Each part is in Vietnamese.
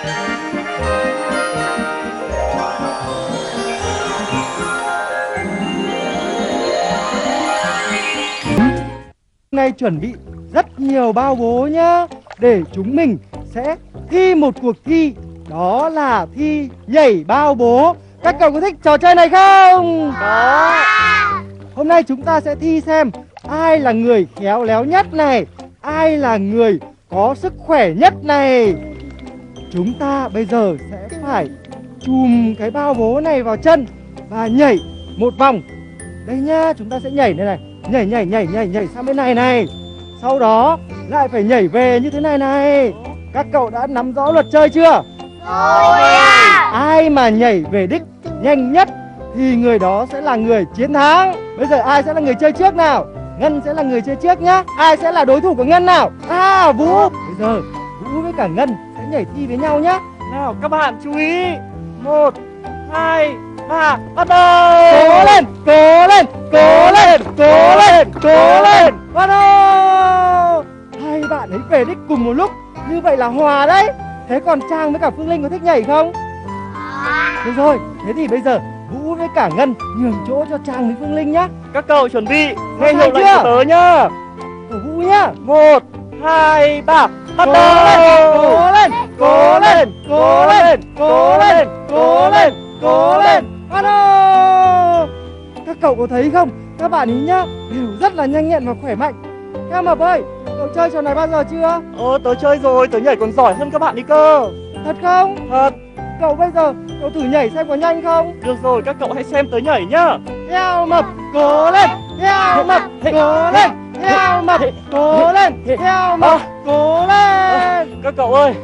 Nay chuẩn bị rất nhiều bao bố nhá, để chúng mình sẽ thi một cuộc thi, đó là thi nhảy bao bố. Các cậu có thích trò chơi này không? Có. Hôm nay chúng ta sẽ thi xem ai là người khéo léo nhất này, ai là người có sức khỏe nhất này. Chúng ta bây giờ sẽ phải chùm cái bao bố này vào chân và nhảy một vòng. Đây nhá, chúng ta sẽ nhảy đây này, nhảy sang bên này này. Sau đó lại phải nhảy về như thế này này. Các cậu đã nắm rõ luật chơi chưa? Rồi ạ. Ai mà nhảy về đích nhanh nhất thì người đó sẽ là người chiến thắng. Bây giờ ai sẽ là người chơi trước nào? Ngân sẽ là người chơi trước nhá. Ai sẽ là đối thủ của Ngân nào? Vũ. Bây giờ Vũ với cả Ngân sẽ nhảy thi với nhau nhá. Nào các bạn chú ý. 1, 2, 3, bắt đầu. Cố lên, cố lên, cố lên, cố lên, cố lên. Bắt đầu. Hai bạn ấy về đích cùng một lúc, như vậy là hòa đấy. Thế còn Trang với cả Phương Linh có thích nhảy không? Được rồi, thế thì bây giờ Vũ với cả Ngân nhường chỗ cho Trang với Phương Linh nhá. Các cậu chuẩn bị, nghe hiệu lệnh của tớ nhá. Của Vũ nhá. 1, 2, 3, bắt đầu. Cố lên, cố lên, cố lên, cố lên, cố lên, cố lên. Bắt đầu. Các cậu có thấy không? Các bạn ý nhá, đều rất là nhanh nhẹn và khỏe mạnh. Theo Mập ơi, cậu chơi trò này bao giờ chưa? Tớ chơi rồi, tớ nhảy còn giỏi hơn các bạn đi cơ. Thật không? Thật. Cậu bây giờ, cậu thử nhảy xem có nhanh không? Được rồi, các cậu hãy xem tớ nhảy nhá. Theo Mập, cố lên. Theo Mập, cố lên. Theo Mập, cố lên. Theo Mập, cố lên. Các cậu ơi,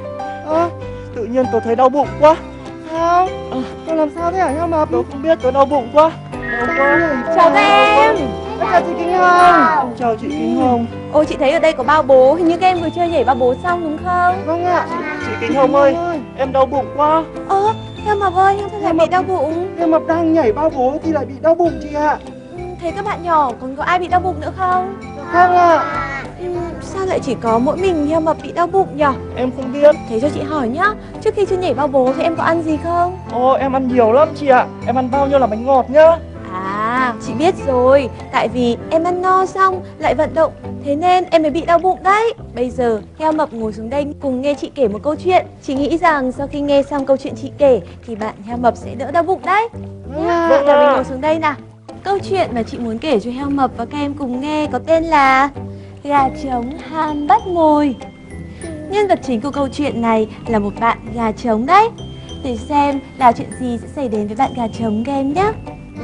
tự nhiên tớ thấy đau bụng quá. Sao? Cậu làm sao thế hả Theo Mập? Tớ không biết, tớ đau bụng quá. Đau quá. Chào các em. Chào chị Kinh Hồng. Chào chị Kinh Hồng. Ôi chị thấy ở đây có bao bố, hình như các em vừa chơi nhảy bao bố xong đúng không? Vâng ạ. Chị Kinh Hồng ơi, em đau bụng quá. Theo Mập ơi, em sao lại bị đau bụng? Theo Mập đang nhảy bao bố thì lại bị đau bụng chị ạ. Thế các bạn nhỏ còn có ai bị đau bụng nữa không? Không ạ. Sao lại chỉ có mỗi mình Theo Mập bị đau bụng nhở? Em không biết. Thế cho chị hỏi nhá, trước khi chưa nhảy bao bố thì em có ăn gì không? Em ăn nhiều lắm chị ạ. Em ăn bao nhiêu là bánh ngọt nhá. Chị biết rồi, tại vì em ăn no xong lại vận động, thế nên em mới bị đau bụng đấy. Bây giờ Heo Mập ngồi xuống đây cùng nghe chị kể một câu chuyện. Chị nghĩ rằng sau khi nghe xong câu chuyện chị kể thì bạn Heo Mập sẽ đỡ đau bụng đấy. Mình ngồi xuống đây nào. Câu chuyện mà chị muốn kể cho Heo Mập và các em cùng nghe có tên là Gà trống ham bắt mồi. Nhân vật chính của câu chuyện này là một bạn gà trống đấy. Để xem là chuyện gì sẽ xảy đến với bạn gà trống các em nhé.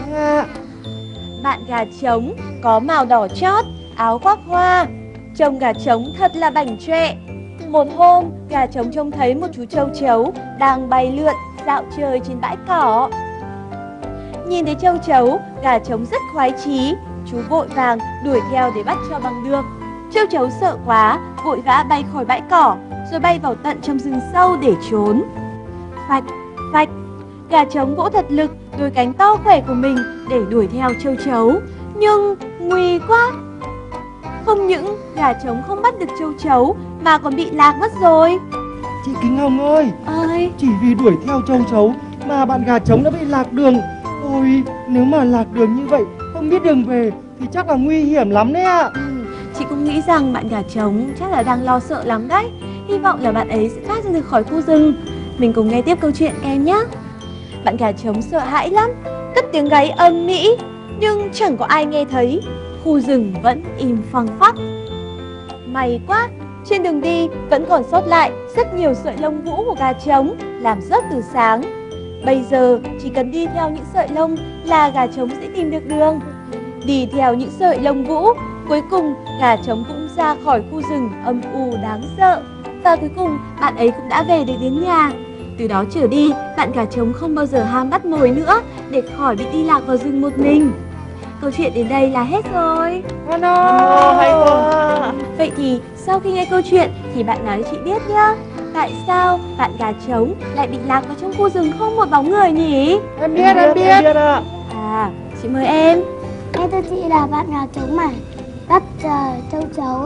Bạn gà trống có màu đỏ chót, áo khoác hoa. Trông gà trống thật là bảnh trọe. Một hôm, gà trống trông thấy một chú châu chấu đang bay lượn dạo chơi trên bãi cỏ. Nhìn thấy châu chấu, gà trống rất khoái chí. Chú vội vàng đuổi theo để bắt cho bằng được. Châu chấu sợ quá, vội vã bay khỏi bãi cỏ, rồi bay vào tận trong rừng sâu để trốn. Phạch, phạch, gà trống vỗ thật lực đôi cánh to khỏe của mình để đuổi theo châu chấu. Nhưng nguy quá! Không những gà trống không bắt được châu chấu mà còn bị lạc mất rồi. Chị Kính Hồng ơi, chỉ vì đuổi theo châu chấu mà bạn gà trống đã bị lạc đường. Ôi, nếu mà lạc đường như vậy, không biết đường về thì chắc là nguy hiểm lắm đấy ạ. Chị cũng nghĩ rằng bạn gà trống chắc là đang lo sợ lắm đấy. Hy vọng là bạn ấy sẽ thoát ra được khỏi khu rừng. Mình cùng nghe tiếp câu chuyện em nhé. Bạn gà trống sợ hãi lắm, cất tiếng gáy âm mỹ, nhưng chẳng có ai nghe thấy. Khu rừng vẫn im phăng phắc. May quá, trên đường đi vẫn còn sót lại rất nhiều sợi lông vũ của gà trống làm rớt từ sáng. Bây giờ chỉ cần đi theo những sợi lông là gà trống sẽ tìm được đường. Đi theo những sợi lông vũ, cuối cùng gà trống cũng ra khỏi khu rừng âm u đáng sợ. Và cuối cùng bạn ấy cũng đã về được đến nhà. Từ đó trở đi, bạn gà trống không bao giờ ham bắt mồi nữa để khỏi bị đi lạc vào rừng một mình. Câu chuyện đến đây là hết rồi. Hay quá. Vậy thì sau khi nghe câu chuyện thì bạn nói cho chị biết nhá. Tại sao bạn gà trống lại bị lạc vào trong khu rừng không một bóng người nhỉ? Em biết ạ. Chị mời em. Em thưa chị là bạn gà trống mà bắt châu chấu ạ.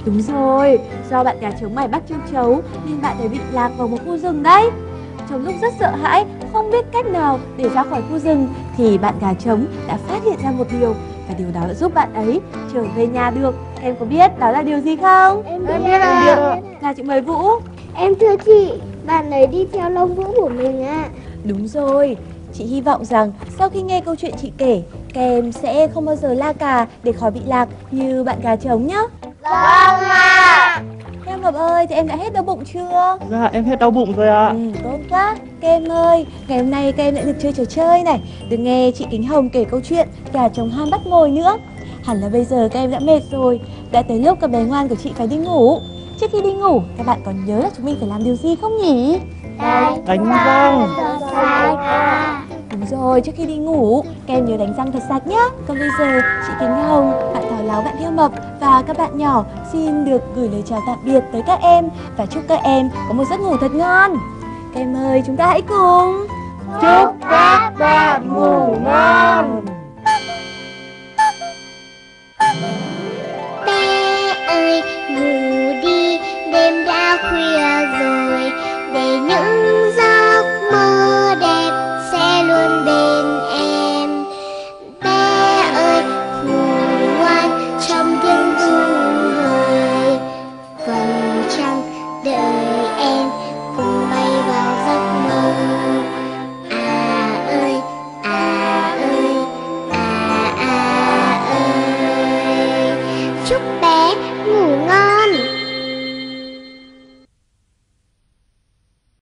Đúng rồi, do bạn gà trống mải bắt châu chấu nên bạn ấy bị lạc vào một khu rừng đấy. Trong lúc rất sợ hãi, không biết cách nào để ra khỏi khu rừng thì bạn gà trống đã phát hiện ra một điều, và điều đó đã giúp bạn ấy trở về nhà được. Em có biết đó là điều gì không? Em biết biết ạ. Nào chị mời Vũ. Em thưa chị, bạn ấy đi theo lông vũ của mình ạ. Đúng rồi, chị hy vọng rằng sau khi nghe câu chuyện chị kể, các em sẽ không bao giờ la cà để khỏi bị lạc như bạn gà trống nhé. Vâng ạ. Em Ngọc ơi, thì em đã hết đau bụng chưa? Dạ em hết đau bụng rồi ạ. Tốt quá. Các em ơi, ngày hôm nay các em lại được chơi trò chơi này, được nghe chị Kính Hồng kể câu chuyện gà trống ham bắt mồi nữa. Hẳn là bây giờ các em đã mệt rồi, đã tới lúc các bé ngoan của chị phải đi ngủ. Trước khi đi ngủ, các bạn còn nhớ là chúng mình phải làm điều gì không nhỉ? Đánh răng. Đúng rồi, trước khi đi ngủ, các em nhớ đánh răng thật sạch nhé. Còn bây giờ, chị Kính Hồng, bạn Thảo Láo, bạn Thiêu Mập và các bạn nhỏ xin được gửi lời chào tạm biệt tới các em và chúc các em có một giấc ngủ thật ngon. Các em ơi, chúng ta hãy cùng Chúc các bạn ngủ ngon. Bé ơi ngủ đi, đêm đã khuya